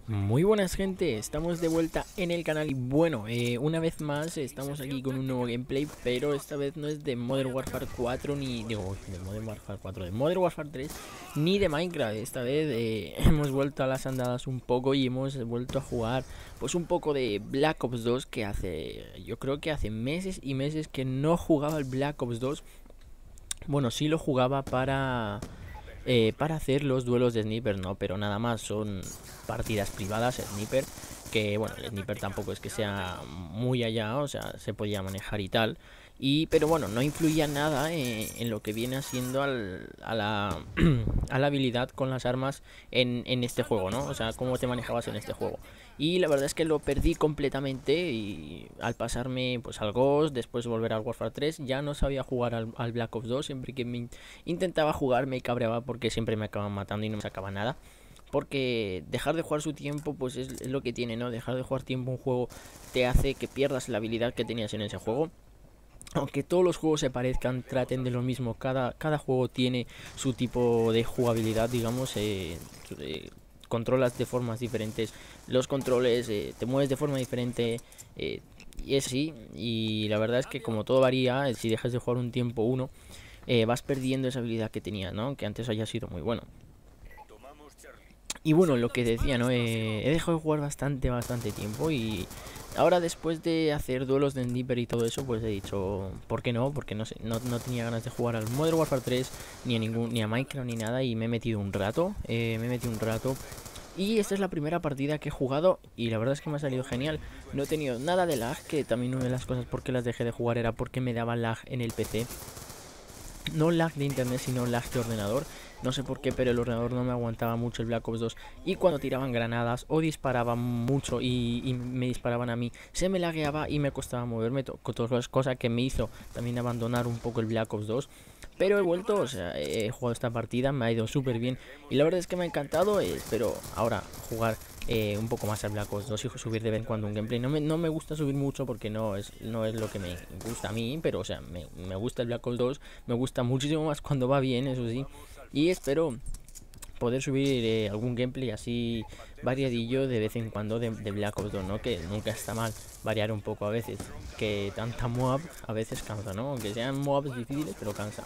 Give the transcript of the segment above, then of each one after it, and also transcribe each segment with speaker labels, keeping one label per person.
Speaker 1: Muy buenas gente, estamos de vuelta en el canal y bueno, una vez más estamos aquí con un nuevo gameplay, pero esta vez no es de Modern Warfare 4 ni de Modern Warfare 4, de Modern Warfare 3 ni de Minecraft. Esta vez hemos vuelto a las andadas un poco y hemos vuelto a jugar pues un poco de Black Ops 2 que yo creo que hace meses y meses que no jugaba el Black Ops 2. Bueno, sí lo jugaba para hacer los duelos de Sniper, no, pero nada más son partidas privadas, Sniper, que bueno, el Sniper tampoco es que sea muy allá, o sea, se podía manejar y tal, pero bueno, no influía nada en lo que viene haciendo a la, a la habilidad con las armas en este juego, ¿no? O sea, cómo te manejabas en este juego. Y la verdad es que lo perdí completamente y al pasarme pues al Ghost, después volver al Warfare 3, ya no sabía jugar al Black Ops 2. Siempre que me intentaba jugar me cabreaba porque siempre me acaban matando y no me sacaba nada. Porque dejar de jugar su tiempo pues es lo que tiene, ¿no? Dejar de jugar tiempo un juego te hace que pierdas la habilidad que tenías en ese juego. Aunque todos los juegos se parezcan, traten de lo mismo, cada juego tiene su tipo de jugabilidad, digamos, controlas de formas diferentes los controles, te mueves de forma diferente, y es así. Y la verdad es que como todo varía, si dejas de jugar un tiempo uno, vas perdiendo esa habilidad que tenías, ¿no? Que antes haya sido muy bueno. Y bueno, lo que decía, ¿no? He dejado de jugar bastante tiempo y ahora después de hacer duelos de Sniper y todo eso, pues he dicho, ¿por qué no? Porque no sé, no tenía ganas de jugar al Modern Warfare 3 ni a Minecraft ni nada y me he metido un rato, y esta es la primera partida que he jugado y la verdad es que me ha salido genial. No he tenido nada de lag, que también una de las cosas por qué las dejé de jugar era porque me daba lag en el PC. No lag de internet, sino lag de ordenador. No sé por qué, pero el ordenador no me aguantaba mucho el Black Ops 2. Y cuando tiraban granadas o disparaban mucho y me disparaban a mí, se me lagueaba y me costaba moverme. Cosa que me hizo también abandonar un poco el Black Ops 2. Pero he vuelto, o sea, he jugado esta partida, me ha ido súper bien. Y la verdad es que me ha encantado. Espero ahora jugar un poco más al Black Ops 2 y subir de vez en cuando un gameplay. No me gusta subir mucho porque no es lo que me gusta a mí, pero o sea, me gusta el Black Ops 2, me gusta muchísimo más cuando va bien, eso sí. Y espero poder subir algún gameplay así variadillo de vez en cuando de Black Ops 2, ¿no? Que nunca está mal variar un poco a veces, que tanta MOAB a veces cansa, ¿no? Aunque sean MOABs difíciles, pero cansa.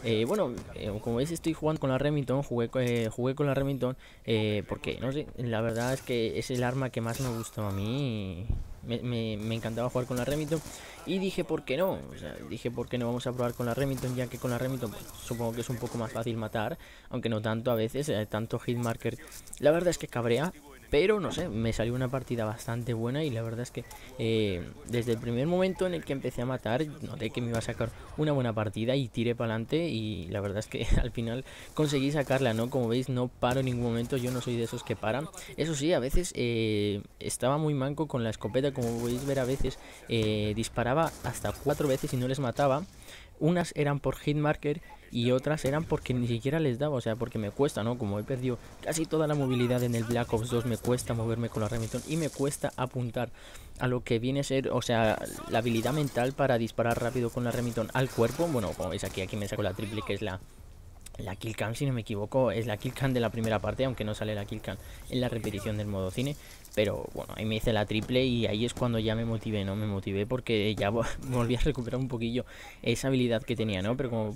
Speaker 1: Como veis estoy jugando con la Remington, jugué con la Remington porque, no sé, la verdad es que es el arma que más me gustó a mí. Me encantaba jugar con la Remington y dije, ¿por qué no? O sea, dije, ¿por qué no vamos a probar con la Remington? Ya que con la Remington pues, supongo que es un poco más fácil matar, aunque no tanto a veces, tanto hitmarker. La verdad es que cabrea, pero no sé, me salió una partida bastante buena y la verdad es que desde el primer momento en el que empecé a matar, noté que me iba a sacar una buena partida y tiré para adelante y la verdad es que al final conseguí sacarla, ¿no? Como veis, no paro en ningún momento, yo no soy de esos que paran. Eso sí, a veces estaba muy manco con la escopeta, como podéis ver, a veces disparaba hasta 4 veces y no les mataba. Unas eran por hitmarker y otras eran porque ni siquiera les daba, o sea, porque me cuesta, ¿no? Como he perdido casi toda la movilidad en el Black Ops 2, me cuesta moverme con la Remington y me cuesta apuntar a lo que viene a ser, o sea, la habilidad mental para disparar rápido con la Remington al cuerpo. Bueno, como veis aquí me saco la triple, que es la killcam, si no me equivoco, es la killcam de la primera parte, aunque no sale la killcam en la repetición del modo cine. Pero bueno, ahí me hice la triple y ahí es cuando ya me motivé, ¿no? Me motivé porque ya volví a recuperar un poquillo esa habilidad que tenía, ¿no? Pero como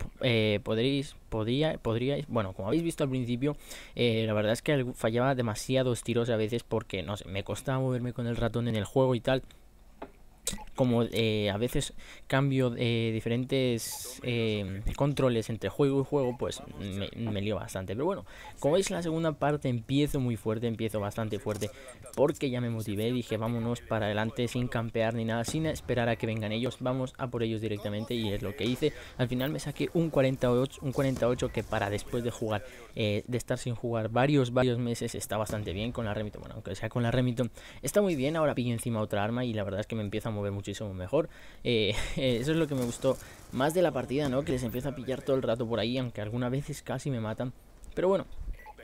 Speaker 1: podríais, bueno, como habéis visto al principio, la verdad es que fallaba demasiados tiros a veces porque, no sé, me costaba moverme con el ratón en el juego y tal. Como a veces cambio diferentes controles entre juego y juego, pues me lío bastante. Pero bueno, como veis, la segunda parte empiezo muy fuerte, empiezo bastante fuerte, porque ya me motivé, dije vámonos para adelante sin campear ni nada, sin esperar a que vengan ellos, vamos a por ellos directamente, y es lo que hice. Al final me saqué un 48 que para después de jugar, de estar sin jugar varios meses, está bastante bien con la Remington. Bueno, aunque sea con la Remington está muy bien. Ahora pillo encima otra arma y la verdad es que me empieza a mover muchísimo mejor. Eso es lo que me gustó más de la partida, ¿no? Que les empiezo a pillar todo el rato por ahí, aunque algunas veces casi me matan. Pero bueno,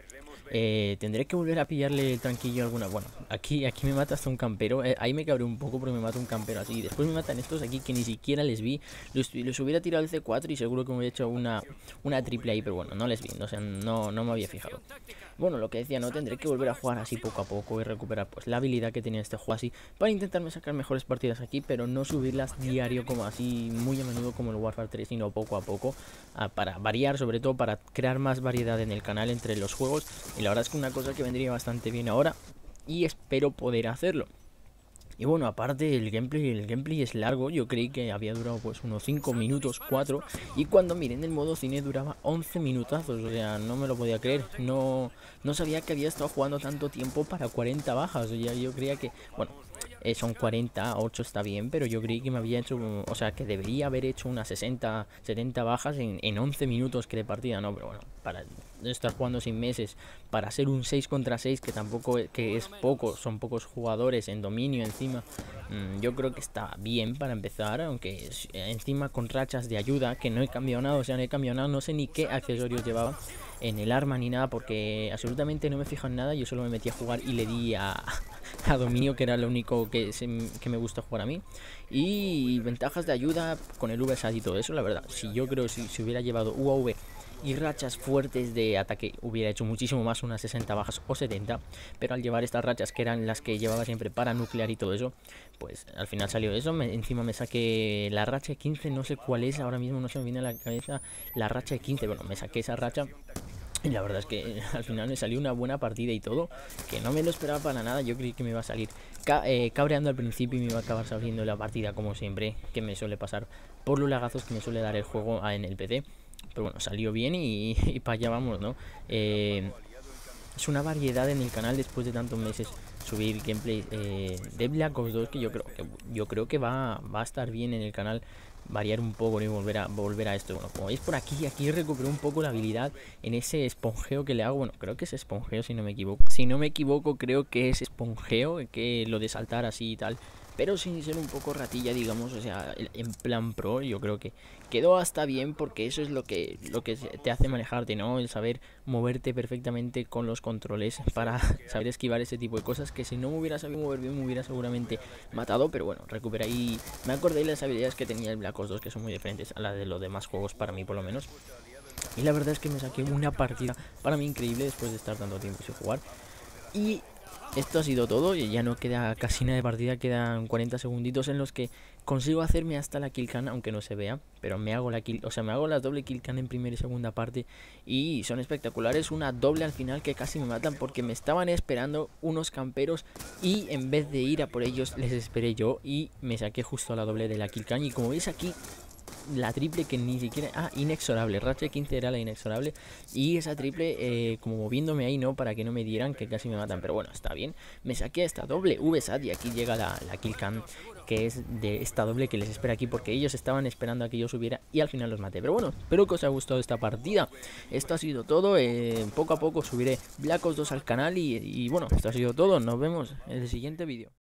Speaker 1: Tendré que volver a pillarle el tranquillo alguna. Bueno, aquí me mata hasta un campero. Ahí me cabré un poco porque me mata un campero así. Después me matan estos aquí que ni siquiera les vi. Los hubiera tirado el C4 y seguro que me hubiera hecho una triple ahí. Pero bueno, no les vi. O sea, no me había fijado. Bueno, lo que decía, no tendré que volver a jugar así poco a poco y recuperar pues la habilidad que tenía este juego así para intentarme sacar mejores partidas aquí, pero no subirlas diario como así muy a menudo como el Warfare 3, sino poco a poco, para variar, sobre todo para crear más variedad en el canal entre los juegos. Y la verdad es que una cosa que vendría bastante bien ahora y espero poder hacerlo. Y bueno, aparte el gameplay es largo. Yo creí que había durado pues unos 5 minutos, 4. Y cuando miré en el modo cine duraba 11 minutazos. O sea, no me lo podía creer. No sabía que había estado jugando tanto tiempo para 40 bajas. O sea, yo creía que, bueno, son 40, 8 está bien, pero yo creí que me había hecho, o sea, que debería haber hecho unas 60, 70 bajas en 11 minutos que de partida, no, pero bueno, para estar jugando sin meses, para ser un 6 contra 6, que tampoco que es poco, son pocos jugadores en dominio encima, yo creo que está bien para empezar, aunque encima con rachas de ayuda, que no he cambiado nada, o sea, no he cambiado nada, no sé ni qué accesorios llevaba en el arma ni nada, porque absolutamente no me fijo en nada. Yo solo me metí a jugar y le di a dominio, que era lo único que me gusta jugar a mí. Y ventajas de ayuda con el VSAD y todo eso, la verdad, si yo creo si hubiera llevado UAV y rachas fuertes de ataque hubiera hecho muchísimo más, unas 60 bajas o 70, pero al llevar estas rachas que eran las que llevaba siempre para nuclear y todo eso, pues al final salió eso. Encima me saqué la racha de 15, no sé cuál es, ahora mismo no se me viene a la cabeza la racha de 15, bueno, me saqué esa racha. Y la verdad es que al final me salió una buena partida y todo, que no me lo esperaba para nada. Yo creí que me iba a salir cabreando al principio y me iba a acabar saliendo la partida como siempre, que me suele pasar por los lagazos que me suele dar el juego en el PC. Pero bueno, salió bien y para allá vamos, ¿no? Es una variedad en el canal después de tantos meses subir gameplay de Black Ops 2, que yo creo que va a estar bien en el canal, variar un poco y volver a esto. Bueno, como veis por aquí recuperé un poco la habilidad en ese esponjeo que le hago. Bueno, creo que es esponjeo si no me equivoco. Si no me equivoco, creo que es esponjeo, que lo de saltar así y tal, pero sin ser un poco ratilla, digamos, o sea, en plan pro. Yo creo que quedó hasta bien, porque eso es lo que te hace manejarte, ¿no? El saber moverte perfectamente con los controles para saber esquivar ese tipo de cosas, que si no me hubiera sabido mover bien me hubiera seguramente matado. Pero bueno, recuperé y me acordé de las habilidades que tenía el Black Ops 2, que son muy diferentes a las de los demás juegos, para mí por lo menos. Y la verdad es que me saqué una partida para mí increíble después de estar tanto tiempo sin jugar. Y esto ha sido todo, y ya no queda casi nada de partida, quedan 40 segunditos en los que consigo hacerme hasta la kill cam, aunque no se vea, pero me hago la kill, o sea, me hago la doble kill cam en primera y segunda parte, y son espectaculares. Una doble al final que casi me matan porque me estaban esperando unos camperos y en vez de ir a por ellos les esperé yo y me saqué justo la doble de la kill cam. Y como veis aquí, la triple que ni siquiera... inexorable. Racha 15 era la inexorable. Y esa triple, como moviéndome ahí, ¿no? Para que no me dieran, que casi me matan. Pero bueno, está bien. Me saqué esta doble VSAT y aquí llega la kill cam, que es de esta doble que les espera aquí, porque ellos estaban esperando a que yo subiera y al final los maté. Pero bueno, espero que os haya gustado esta partida. Esto ha sido todo. Poco a poco subiré Black Ops 2 al canal y bueno, esto ha sido todo. Nos vemos en el siguiente vídeo.